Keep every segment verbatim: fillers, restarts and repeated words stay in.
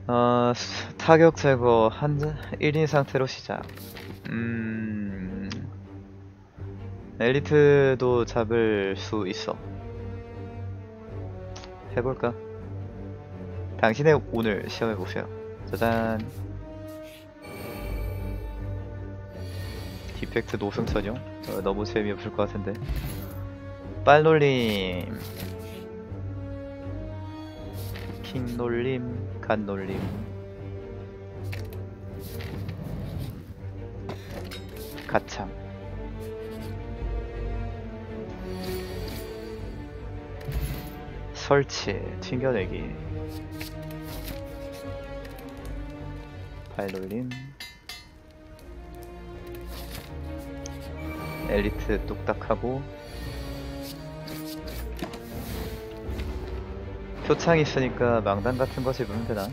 어, 스- 타격 제거 한 일 인 상태로 시작. 음, 엘리트도 잡을 수 있어. 해볼까? 당신의 오늘 시험해보세요. 짜잔. 디펙트 노승천용? 어, 너무 재미없을 것 같은데. 빨놀림, 킹놀림, 간놀림, 가참. 설치, 튕겨내기, 발놀림, 엘리트 뚝딱하고, 표창 있으니까 망단 같은 거 집으면 되나?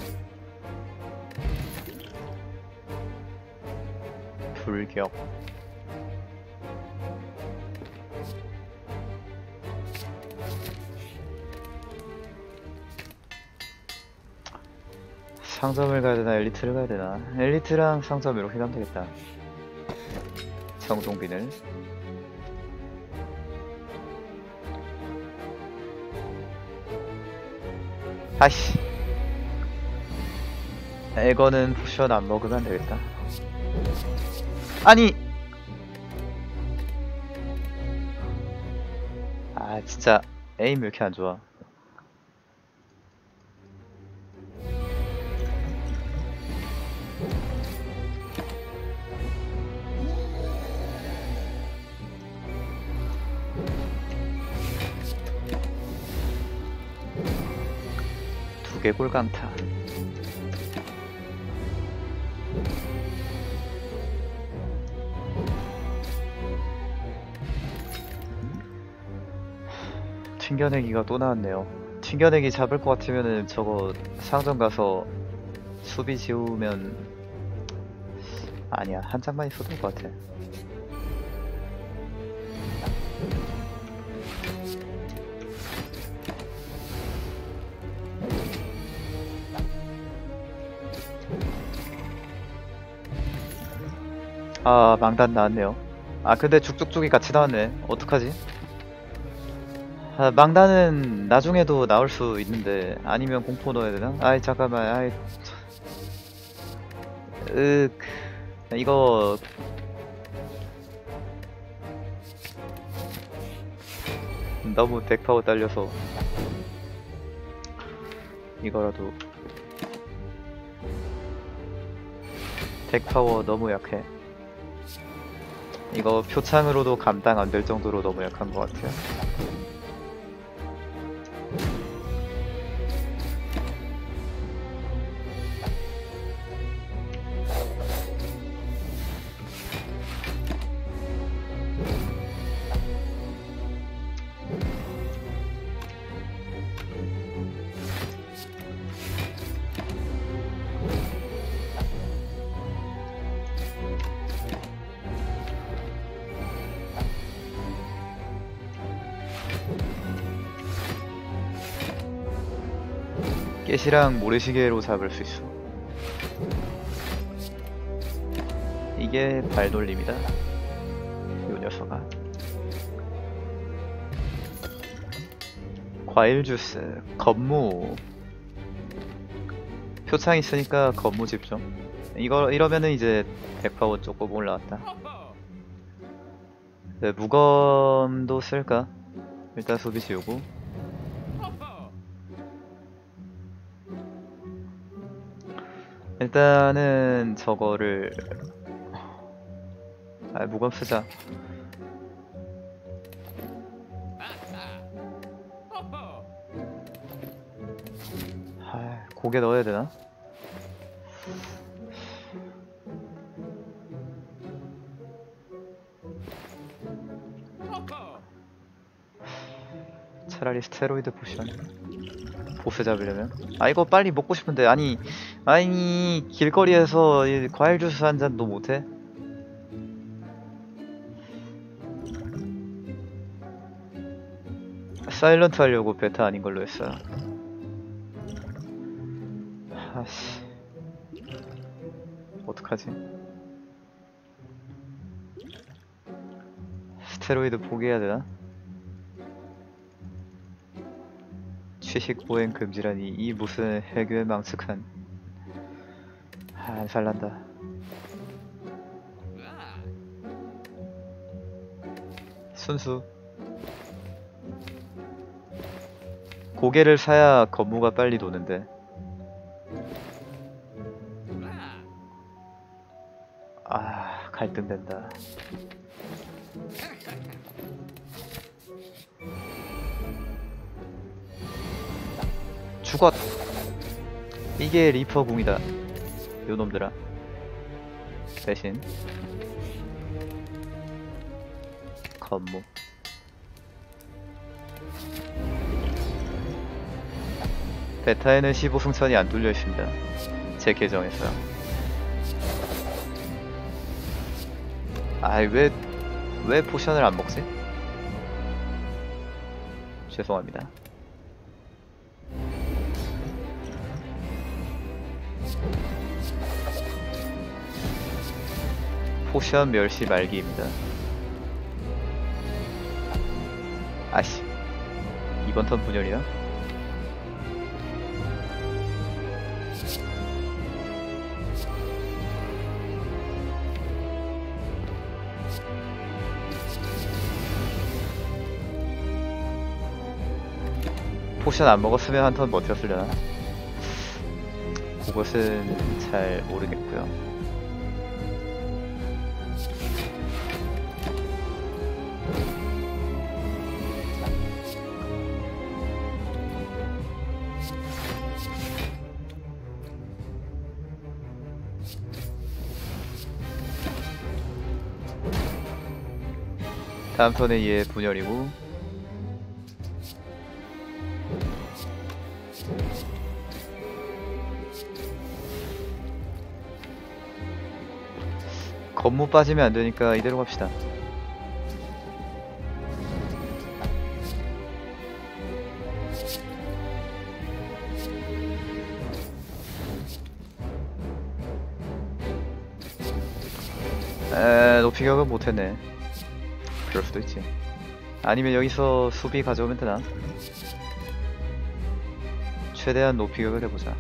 불격. 상점을 가야 되나 엘리트를 가야 되나? 엘리트랑 상점 이렇게 가면 되겠다. 정동빈을. 아이씨. 이거는 포션 안 먹으면 안 되겠다. 아니! 아 진짜 에임 왜 이렇게 안 좋아. 두개골 강타. 튕겨내기가 또 나왔네요. 튕겨내기 잡을 것 같으면은 저거 상점 가서 수비 지우면 아니야 한 장만 있어도 될 것 같아. 아 망단 나왔네요. 아 근데 죽죽죽이 같이 나왔네. 어떡하지? 아, 망단은 나중에도 나올 수 있는데 아니면 공포 넣어야 되나? 아이 잠깐만 아이 윽 이거 너무 덱파워 딸려서 이거라도 덱파워 너무 약해. 이거 표창으로도 감당 안 될 정도로 너무 약한 것 같아요. 깨시랑 모래시계로 잡을 수 있어. 이게 발돌림이다. 요 녀석아. 과일 주스, 건무. 표창 있으니까 건무 집중. 이거 이러면은 이제 백파워 조금 올라왔다. 네, 무검도 쓸까? 일단 수비 지우고. 일단은 저거를 아 무검 쓰자. 아 고개 넣어야 되나? 차라리 스테로이드 포션 보스 잡으려면. 아 이거 빨리 먹고 싶은데 아니 아니 길거리에서 이 과일 주스 한 잔도 못해? 사일런트 하려고 베타 아닌 걸로 했어요. 아씨, 어떡하지? 스테로이드 포기해야 되나? 취식 보행 금지라니, 이 무슨 해괴망측한. 아, 안 살란다. 순수. 고개를 사야 건무가 빨리 도는데. 아, 갈등된다. 죽었. 이게 리퍼 궁이다. 요놈들아. 대신 건무. 베타에는 십오 승천이 안 뚫려 있습니다. 제 계정에서. 아이, 왜, 왜 포션을 안 먹지? 죄송합니다. 포션 멸시 말기입니다. 아씨, 이번 턴 분열이야? 포션 안 먹었으면 한 턴 버텼으려나? 그것은 잘 모르겠고요. 다음 턴에 얘 분열이고, 건무 빠지면 안 되니까 이대로 갑시다. 에, 높이 격은 못했네. 그럴 수도 있지. 아니면 여기서 수비 가져오면 되나? 최대한 높이 격을 해보자.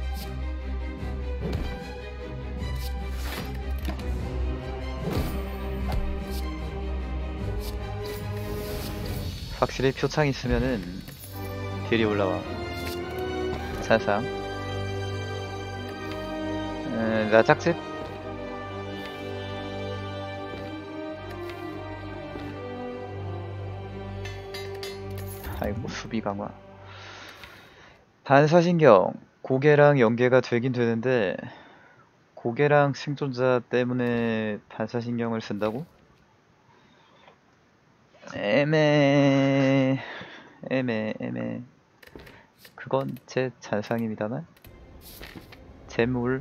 확실히 표창 있으면은 딜이 올라와. 찬상. 에, 나 짝집? 아이고, 수비 강화. 반사신경. 고개랑 연계가 되긴 되는데, 고개랑 생존자 때문에 반사신경을 쓴다고? 애매, 애매, 애매. 그건 제 잔상입니다만. 재물.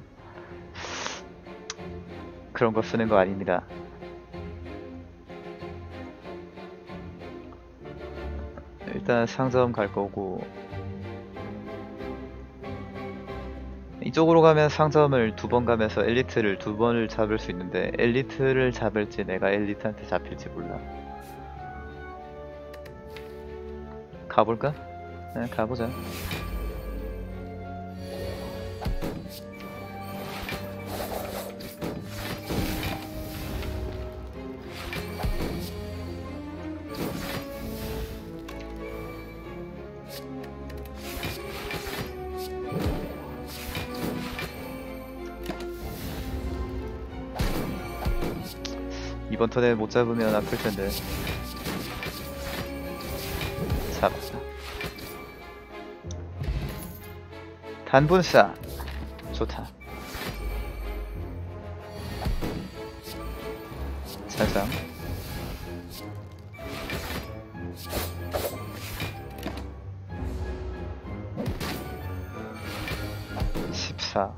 그런 거 쓰는 거 아닙니다. 일단 상점 갈 거고, 이쪽으로 가면 상점을 두 번 가면서 엘리트를 두 번을 잡을 수 있는데, 엘리트를 잡을지 내가 엘리트한테 잡힐지 몰라. 가볼까? 네, 가보자. 이번 턴에 못 잡으면 아플 텐데. 잡았다. 단분사. 좋다. 찬상. 십사.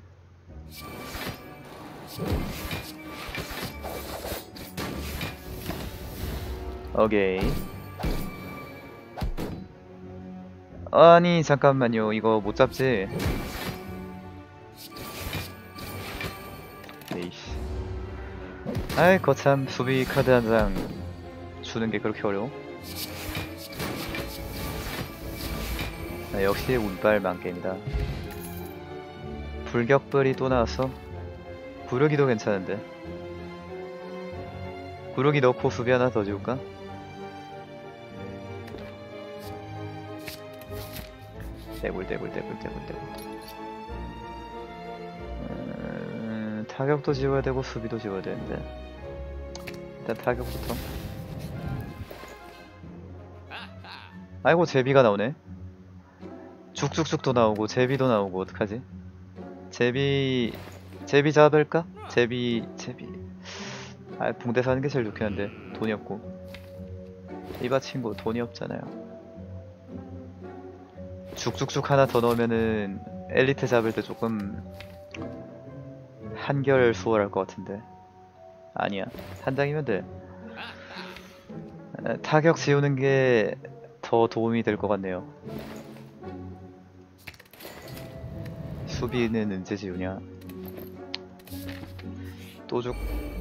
오케이. 아니 잠깐만요, 이거 못 잡지? 아이 거참 수비 카드 한 장 주는 게 그렇게 어려워? 아, 역시 운빨 만게임이다. 불격불이 또 나왔어. 구르기도 괜찮은데. 구르기 넣고 수비 하나 더 지울까? 대굴 대굴 대굴 대굴 대굴. 음, 타격도 지워야 되고 수비도 지워야 되는데 일단 타격부터. 아이고 제비가 나오네. 죽죽죽도 나오고 제비도 나오고 어떡하지? 제비 제비 잡을까? 제비 제비 아 붕대 사는 게 제일 좋겠는데 돈이 없고. 이봐 친구 돈이 없잖아요. 죽죽죽 하나 더 넣으면은 엘리트 잡을 때 조금 한결 수월할 것 같은데. 아니야 한 장이면 돼. 아, 타격 지우는 게 더 도움이 될 것 같네요. 수비는 언제 지우냐? 또 죽.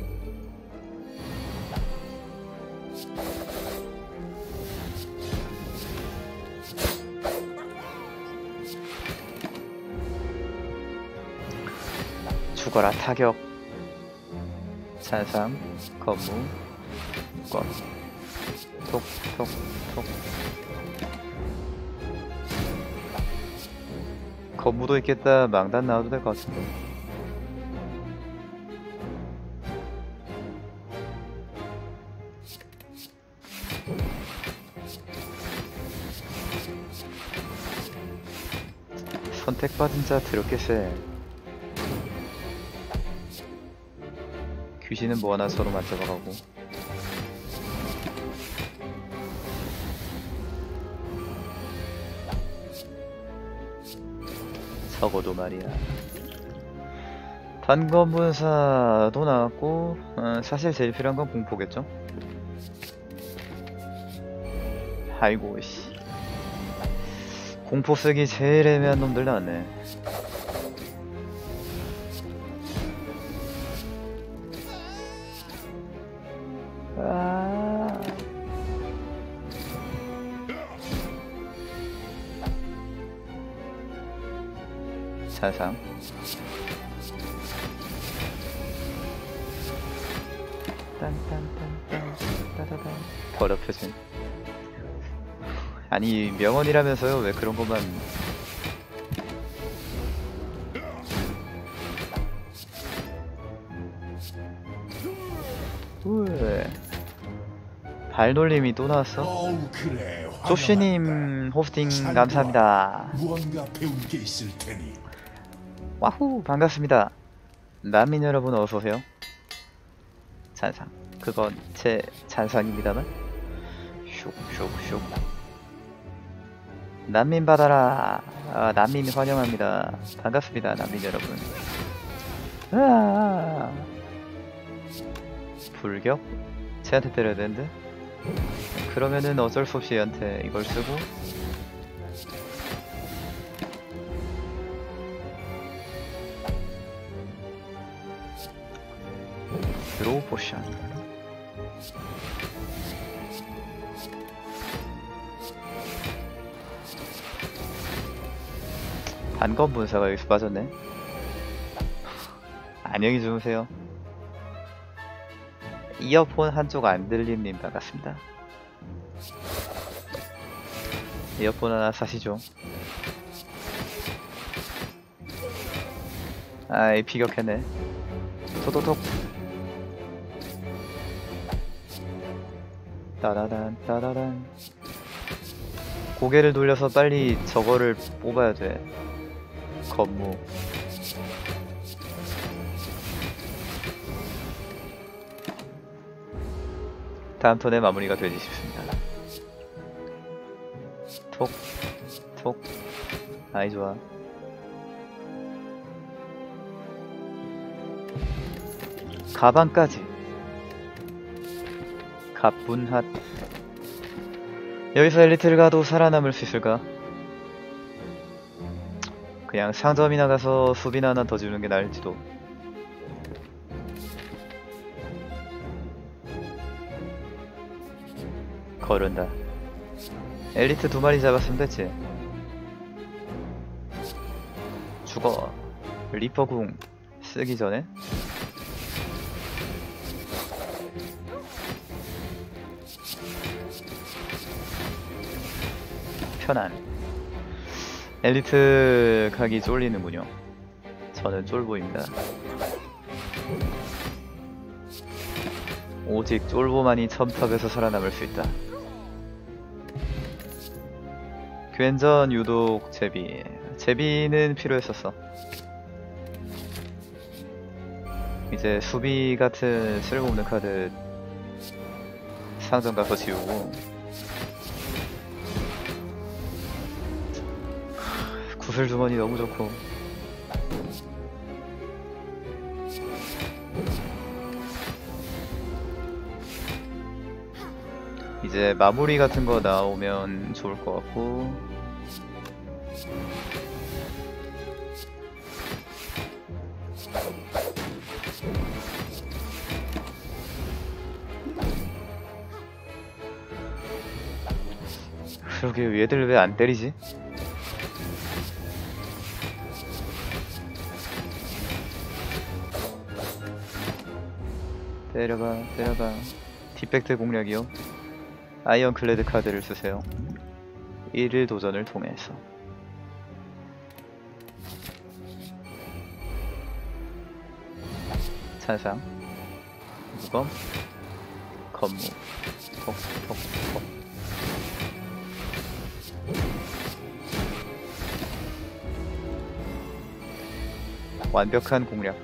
죽어라 타격. 산삼 거무 껌 톡톡톡. 거무도 있겠다. 망단 나와도 될 것 같은데. 선택받은 자 더럽게 세. 귀신은 뭐 하나 서로 만져봐가고. 적어도 말이야. 단검문사도 나왔고 어, 사실 제일 필요한 건 공포겠죠? 아이고 씨. 공포 쓰기 제일 애매한 놈들 나왔네. 아... 사상 딴딴딴딴 더럽혀진. 아니 명언이라면서요. 왜 그런 것만. 우에 발놀림이 또 나왔어. 어우, 그래. 조슈님 호스팅 잘 감사합니다. 무언가 배울 게 있을 테니. 와후 반갑습니다. 난민 여러분 어서오세요. 잔상 그건 제 잔상입니다만. 슉슉슉. 난민 받아라. 아, 난민 환영합니다. 반갑습니다 난민 여러분. 아 불격? 쟤한테 때려야 되는데? 그러면은 어쩔 수 없이 얘한테 이걸 쓰고 드로우 포션. 단검 분사가 여기서 빠졌네. 안녕히 주무세요. 이어폰 한쪽 안 들림님 반갑습니다. 이어폰 하나 사시죠. 아이 피격했네. 톡톡톡. 따라란 따라란. 고개를 돌려서 빨리 저거를 뽑아야 돼. 건무. 다음 턴에 마무리가 되지 싶습니다. 톡, 톡. 아이 좋아. 가방까지. 갑분핫. 여기서 엘리트를 가도 살아남을 수 있을까? 그냥 상점이나 가서 수비나 하나 더 주는 게 나을지도. 거른다. 엘리트 두 마리 잡았으면 됐지. 죽어. 리퍼궁 쓰기 전에. 편안. 엘리트 각이 쫄리는군요. 저는 쫄보입니다. 오직 쫄보만이 첨탑에서 살아남을 수 있다. 괜전 유독 제비. 제비는 필요했었어. 이제 수비 같은 쓸모없는 카드 상점 가서 지우고, 구슬 주머니 너무 좋고. 이제 마무리 같은 거 나오면 좋을 것 같고. 그러게 얘들 왜 안 때리지? 때려봐, 때려봐. 디펙트 공략이요. 아이언클레드 카드를 쓰세요. 일 일 도전을 통해서. 찬상, 무검, 건무, 톡, 톡, 톡. 완벽한 공략.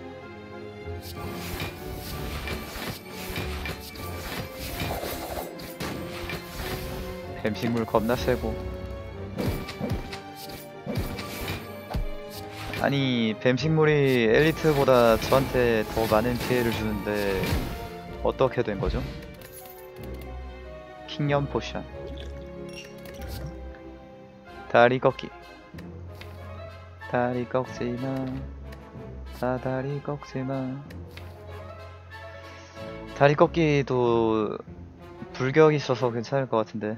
뱀식물 겁나 세고. 아니, 뱀식물이 엘리트보다 저한테 더 많은 피해를 주는데 어떻게 된 거죠? 킹염 포션. 다리 꺾기. 다리 꺾지마. 다 다리 꺾지마. 다리 꺾기도 불격이 있어서 괜찮을 것 같은데.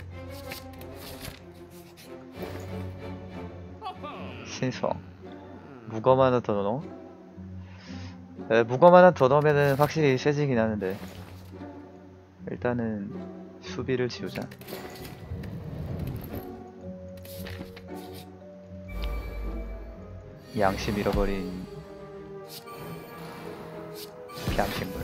신성. 무검 하나 더 넣어? 에, 무검 하나 더 넣으면은 확실히 세지긴 하는데, 일단은 수비를 지우자. 양심 잃어버린 피암식물.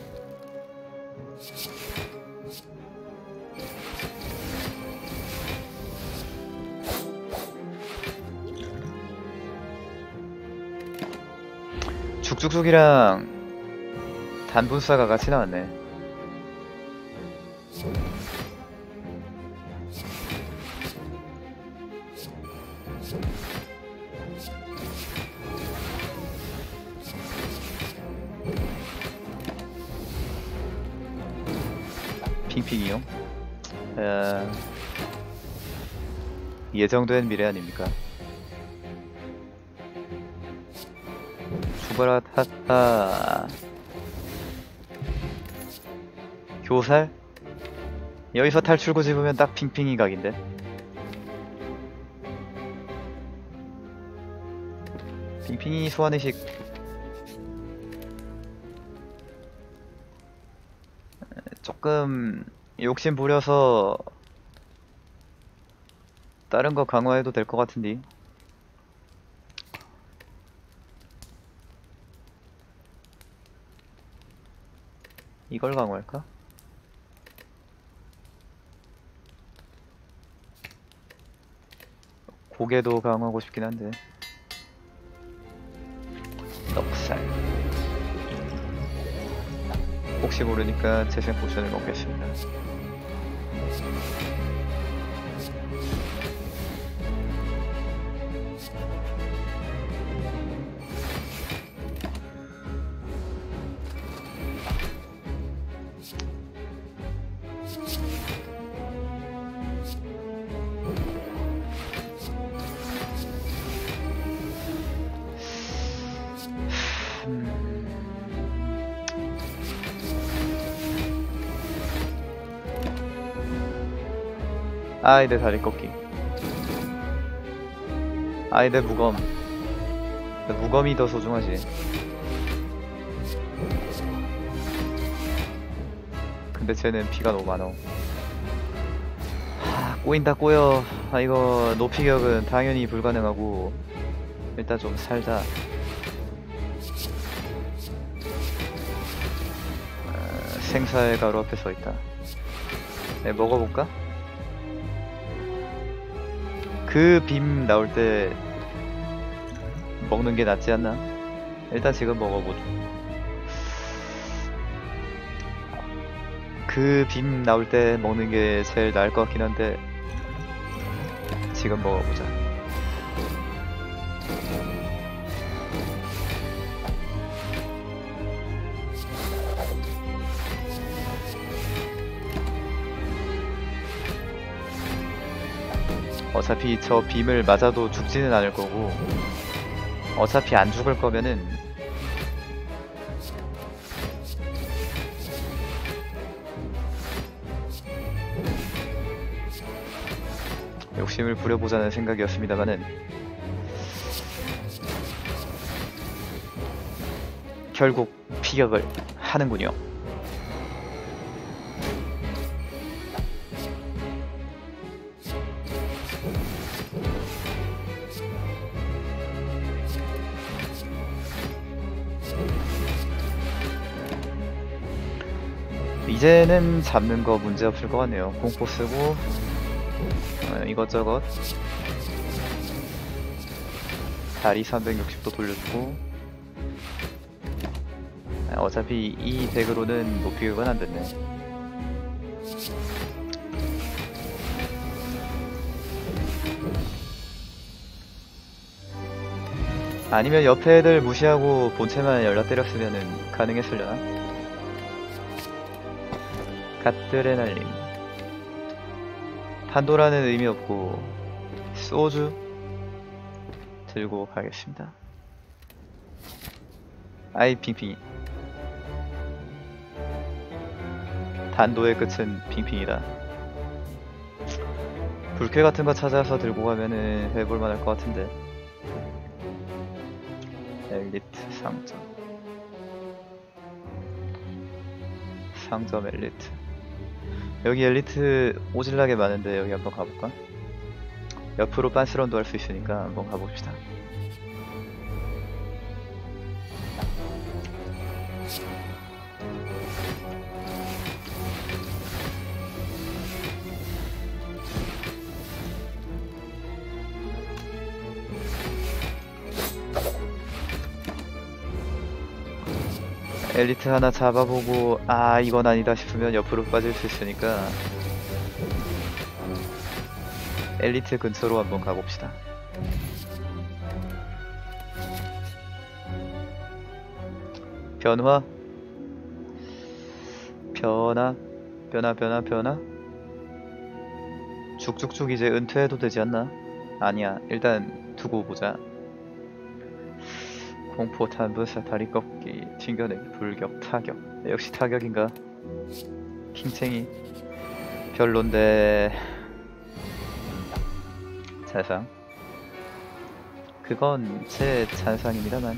죽죽죽이랑 단분사가 같이 나왔네. 핑핑이요? 에... 예정된 미래 아닙니까? 죽어라 타타. 교살? 여기서 탈출구 집으면 딱 핑핑이 각인데. 핑핑이 소환의식. 조금 욕심 부려서 다른 거 강화해도 될 것 같은데. 이걸 강화할까? 고개도 강화하고 싶긴 한데. 넉살. 혹시 모르니까 재생 포션을 먹겠습니다. 아이 내 다리 꺾기. 아이 내 무검. 내 무검이 더 소중하지. 근데 쟤는 피가 너무 많어. 하, 꼬인다 꼬여. 아 이거 높이격은 당연히 불가능하고 일단 좀 살자. 아, 생사의 가루 앞에 서있다. 네, 먹어볼까? 그 빔 나올 때 먹는 게 낫지 않나? 일단 지금 먹어보죠. 그 빔 나올 때 먹는 게 제일 나을 것 같긴 한데 지금 먹어보자. 어차피 저 빔을 맞아도 죽지는 않을 거고 어차피 안 죽을 거면은 욕심을 부려보자는 생각이었습니다만은 결국 피격을 하는군요. 이제는 잡는 거 문제 없을 것 같네요. 공포 쓰고 어, 이것저것 다리 삼백육십 도 돌려주고 아, 어차피 이 덱으로는 높이격은 안 됐네. 아니면 옆에 애들 무시하고 본체만 연락 때렸으면은 가능했으려나? 갓들의 날림. 판도라는 의미 없고 소주 들고 가겠습니다. 아이 핑핑이. 단도의 끝은 핑핑이다. 불쾌 같은 거 찾아서 들고 가면은 해볼만 할 것 같은데. 엘리트 상점. 상점 엘리트. 여기 엘리트 오질나게 많은데 여기 한번 가볼까? 옆으로 빤스런도 할 수 있으니까 한번 가봅시다. 엘리트 하나 잡아보고 아 이건 아니다 싶으면 옆으로 빠질 수 있으니까 엘리트 근처로 한번 가봅시다. 변화 변화 변화 변화 변화 쭉쭉쭉 이제 은퇴해도 되지 않나? 아니야 일단 두고 보자. 공포 탄분사 다리 꺾기 튕겨내기 불격 타격. 역시 타격인가? 킹챙이 별론데 잔상 그건 제 잔상입니다만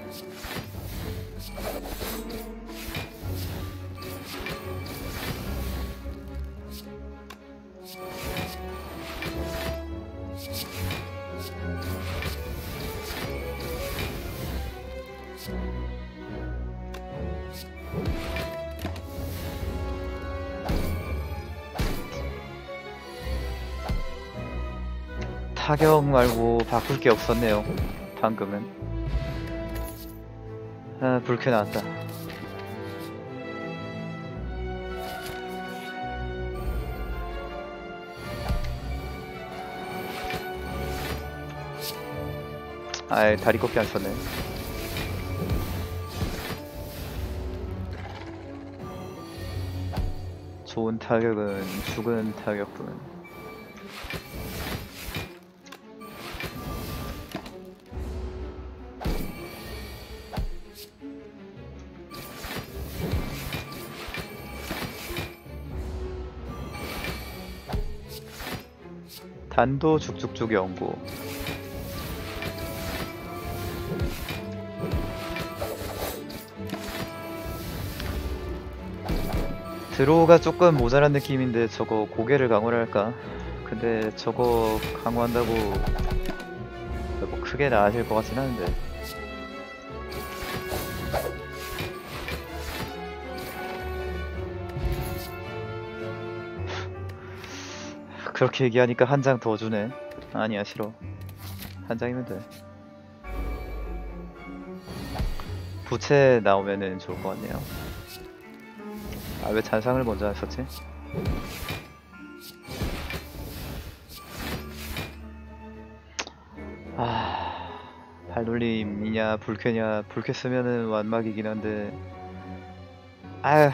타격 말고 바꿀 게 없었네요. 방금은 아 불쾌 나왔다. 아이 다리 꺾기 안 썼네. 좋은 타격은 죽은 타격뿐. 단도 죽죽죽 연구. 드로우가 조금 모자란 느낌인데 저거 고개를 강화를 할까? 근데 저거 강화한다고 뭐 크게 나아질 것 같진 않은데. 그렇게 얘기하니까 한 장 더 주네. 아니야, 싫어. 한 장이면 돼. 부채 나오면은 좋을 것 같네요. 아, 왜 잔상을 먼저 하셨지? 아, 발놀림이냐 불쾌냐. 불쾌 쓰면은 완막이긴 한데. 아휴.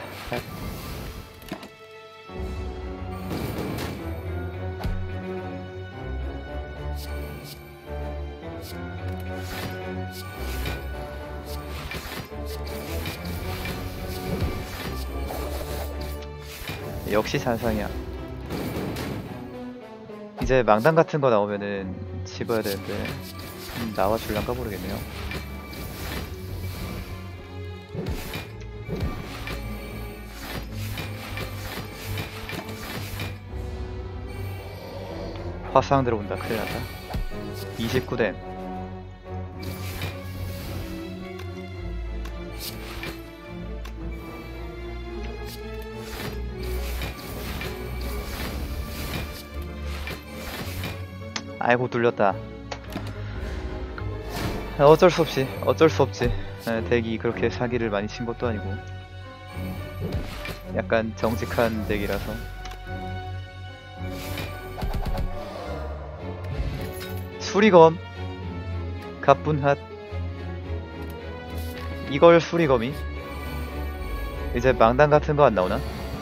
역시 잔상이야. 이제 망당 같은 거 나오면은 집어야 되는데 음, 나와 줄란가 모르겠네요. 화상 들어온다. 큰일 났다. 이십구 댐. 아이고, 뚫렸다. 어쩔 수 없이, 어쩔 수 없지. 에, 덱이 그렇게 사기를 많이 친 것도 아니고. 약간 정직한 덱이라서. 수리검. 갑분핫. 이걸 수리검이? 이제 망당 같은 거 안 나오나?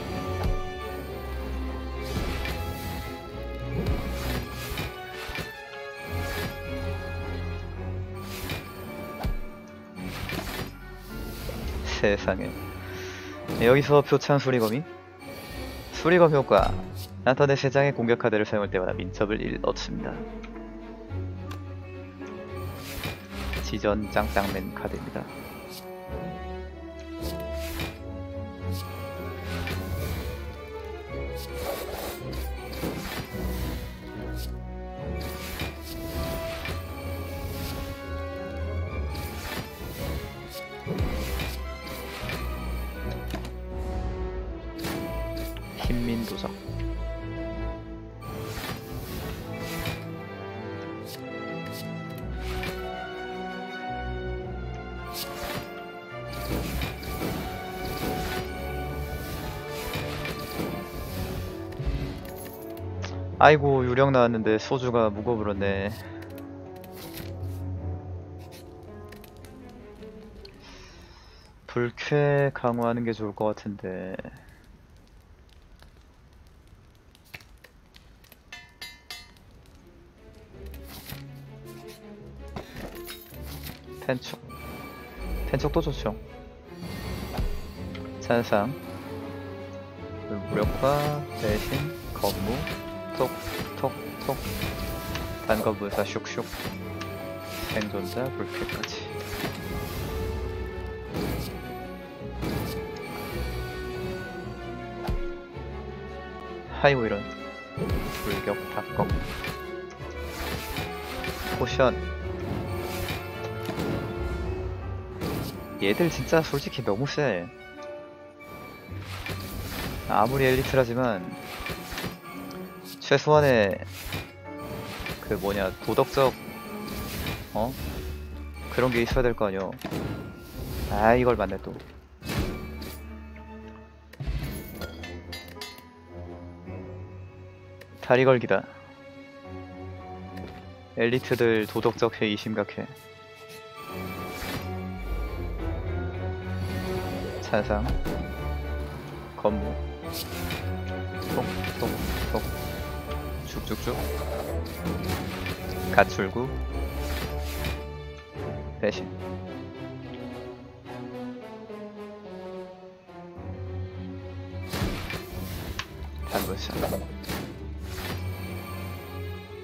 세상에. 여기서 표창 수리검이? 수리검 효과. 나타내 세 장의 공격 카드를 사용할 때마다 민첩을 일 넣습니다. 지전 짱짱맨 카드입니다. 흰민도적. 아이고, 유령 나왔는데 소주가 무거워버렸네. 불쾌 강화하는 게 좋을 것 같은데. 펜촉. 펜촉도 좋죠. 잔상. 무력화 대신 건무. 톡톡톡. 단검불사 슉슉. 생존자 불쾌까지. 하이고 이런. 불격 닭검. 포션. 얘들 진짜 솔직히 너무 세. 아무리 엘리트라지만 최소한의 그 뭐냐 도덕적 어? 그런 게 있어야 될 거 아니여. 아, 이걸 맞네 또. 다리 걸기다. 엘리트들 도덕적 해이 심각해. 찬상. 건무. 톡톡톡. 쭉쭉쭉. 가출구. 배신. 단분샷.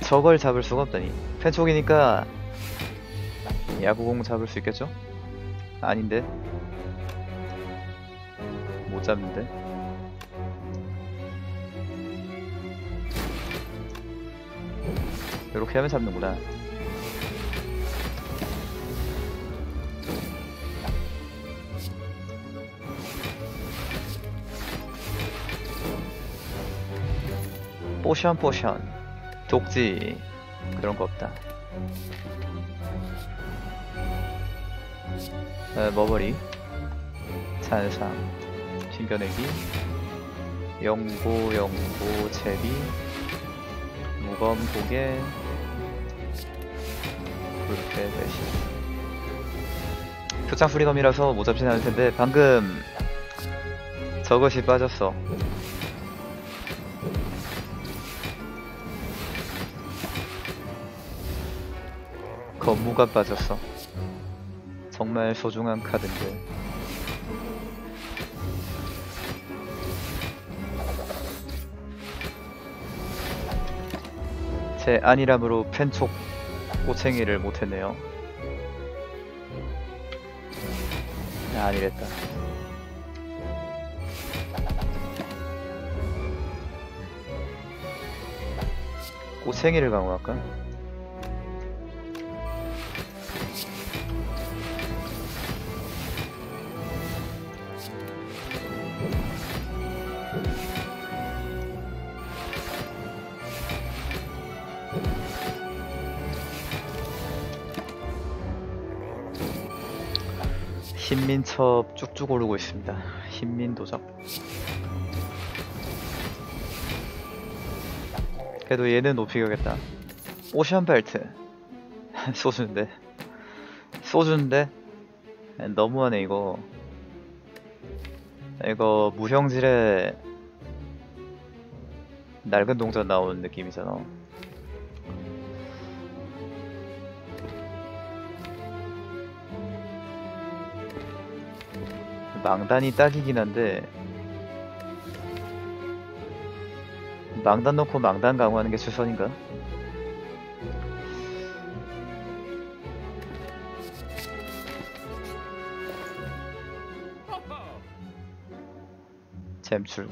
저걸 잡을 수가 없다니. 펜촉이니까 야구공 잡을 수 있겠죠? 아닌데. 못 잡는데. 이렇게 하면 잡는구나. 포션 포션 독지 그런 거 없다. 어, 머버리 잔상 튕겨내기 영고 영고 제비 무검 고개 불패 대신 표창 프리덤이라서 못 잡진 않을 텐데 방금 저것이 빠졌어. 건무가 빠졌어. 정말 소중한 카드인데. 제 안일함으로 펜촉 꼬챙이를 못했네요. 아, 아니랬다. 꼬챙이를 강화할까? 흰민첩 쭉쭉 오르고 있습니다. 흰민도적. 그래도 얘는 높이 가겠다. 오션벨트. 소주인데. 소주인데? 너무하네 이거. 이거 무형질에 낡은 동전 나오는 느낌이잖아. 망단이 딱이긴 한데 망단 넣고 망단 강화하는 게 최선인가? 잼출구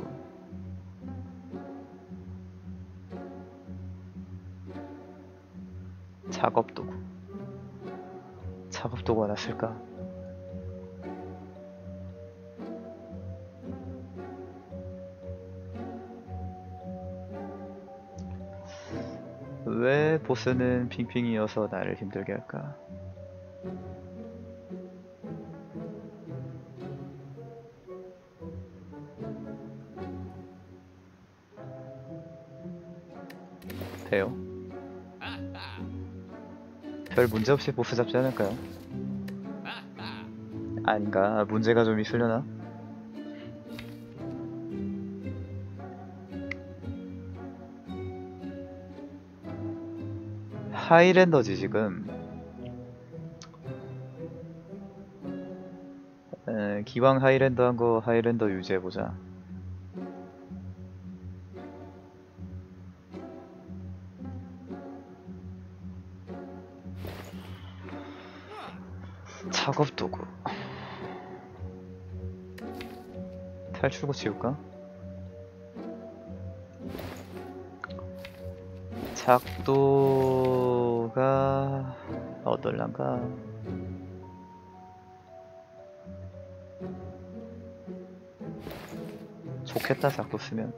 작업도구 작업도구 하나 쓸까? 왜 보스는 핑핑이어서 나를 힘들게 할까? 돼요? 별 문제없이 보스 잡지 않을까요? 아닌가? 문제가 좀 있으려나? 하이랜더지 지금. 에, 기왕 하이랜더 한 거 하이랜더 유지해보자. 작업도구 탈출구 지울까? 작도가 어떨란가? 좋겠다 작도 쓰면.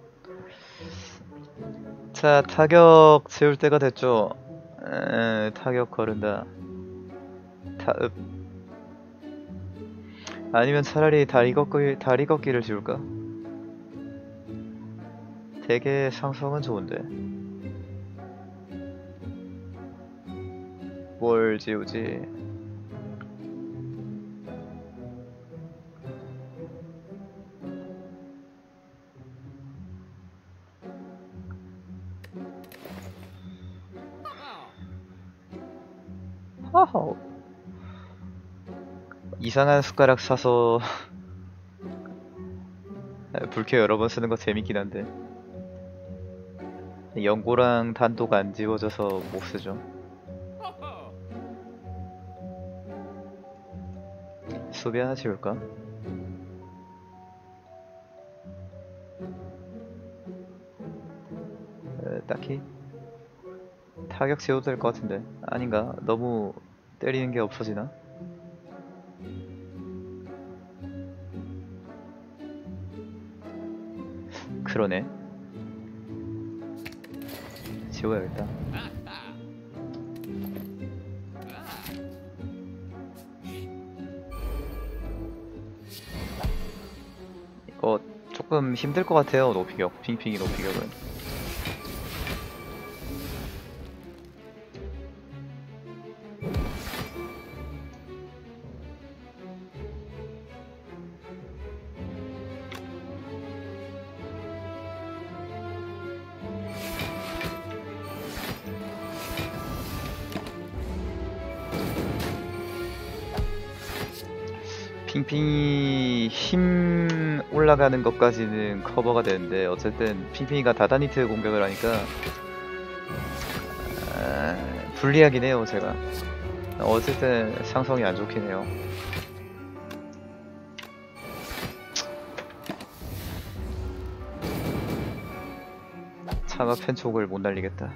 자 타격 재울 때가 됐죠. 에, 타격 거른다. 타읍. 아니면 차라리 다리 걷기, 다리 걷기를 지울까? 되게 상성은 좋은데 뭘 지우지? 하하. 이상한 숟가락 사서 불쾌 여러 번 쓰는 거 재밌긴 한데 연고랑 단도가 안 지워져서 못 쓰죠. 수비 하나 지울까? 에, 딱히 타격 지워도 될 것 같은데 아닌가? 너무 때리는 게 없어지나? 그러네. 지워야겠다. 이거 조금 힘들 것 같아요. 높이격, 핑핑이 높이격은. 핑핑이 힘 올라가는 것까지는 커버가 되는데 어쨌든 핑핑이가 다다니트 공격을 하니까 아, 불리하긴 해요. 제가 어쨌든 상성이 안 좋긴 해요. 차가 펜촉을 못 날리겠다.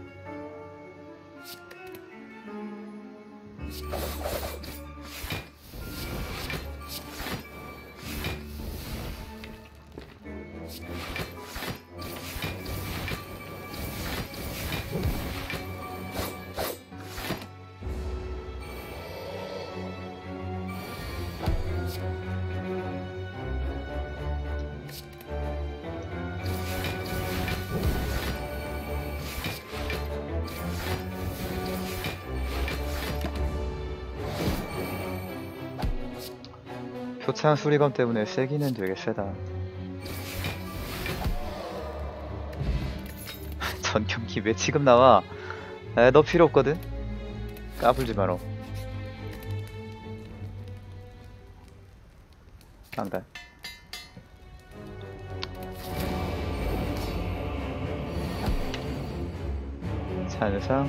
표창 수리검 때문에 세기는 되게 세다. 전 경기 왜 지금 나와? 에, 너 필요 없거든? 까불지 마라. 강단. 찬상.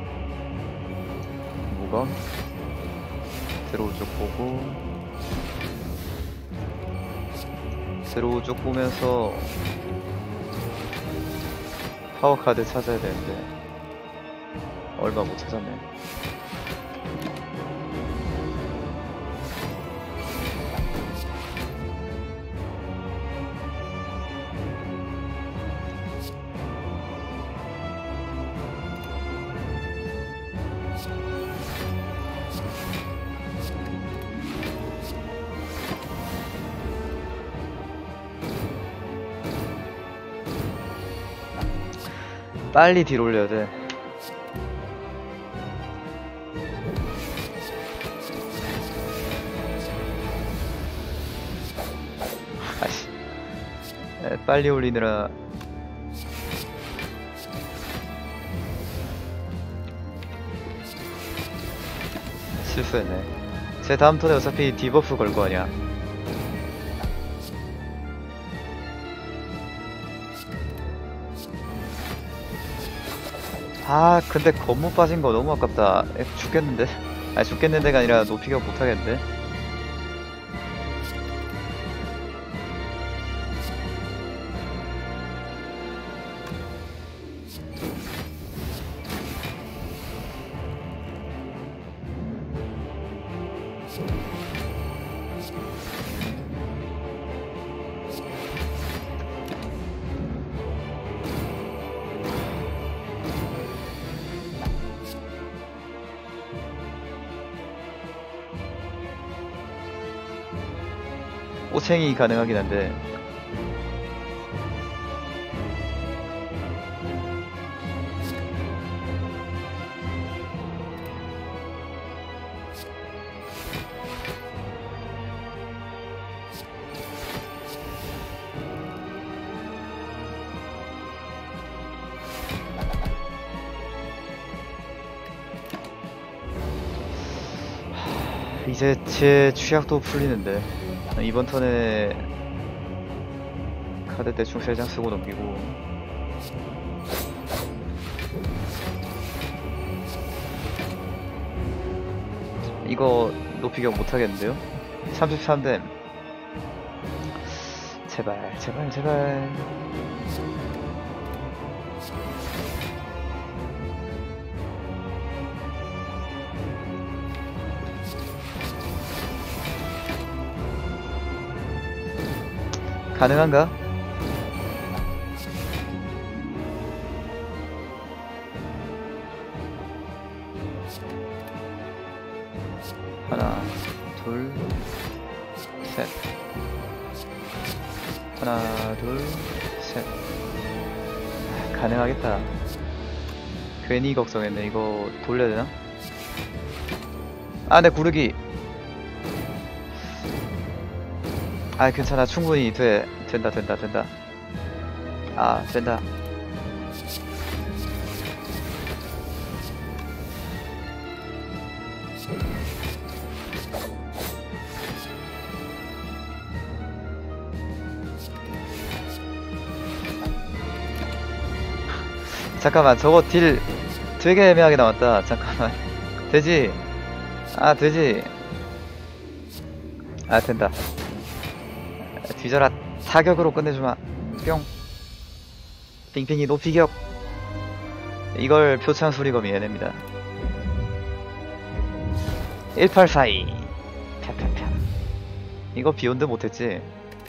무검. 드로우 쪽 보고. 드로우 쭉 보면서 파워카드 찾아야 되는데 얼마 못 찾았네. 빨리 뒤로 올려야 돼. 아씨. 에, 빨리 올리느라 실수했네. 제 다음 턴에 어차피 디버프 걸 거 아니야. 아 근데 검무 빠진 거 너무 아깝다. 에, 죽겠는데? 아니 죽겠는데가 아니라 높이가 못하겠는데? 오챙이 가능하긴 한데 이제 제 취약도 풀리는데 이번 턴에 카드 대충 세 장 쓰고 넘기고 이거 높이격 못하겠는데요? 삼십삼 댐. 제발 제발 제발. 가능한가? 하나, 둘, 셋. 하나, 둘, 셋. 아, 가능하겠다. 괜히 걱정했네. 이거 돌려야 되나? 아, 내 구르기. 아, 괜찮아. 충분히 돼. 된다, 된다, 된다. 아, 된다. 잠깐만, 저거 딜 되게 애매하게 나왔다. 잠깐만. 되지? 아, 되지? 아, 된다. 뒤져라. 타격으로 끝내주마. 뿅. 빙빙이 높이격. 이걸 표창 수리검이 해냅니다. 일팔사이. 펴펴펴. 이거 비욘드 못했지?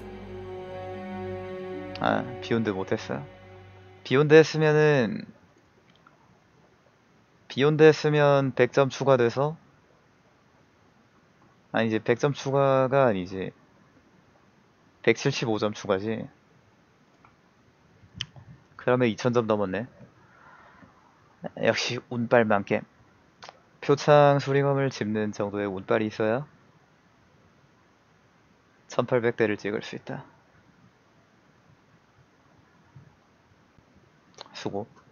아, 비욘드 못했어. 비욘드 했으면은, 비욘드 했으면 백 점 추가돼서, 아니, 이제 백 점 추가가 아니지. 백칠십오 점 추가지. 그러면 이천 점 넘었네. 역시 운빨 게임. 표창 수리검을 짚는 정도의 운빨이 있어야 천팔백 대를 찍을 수 있다. 수고.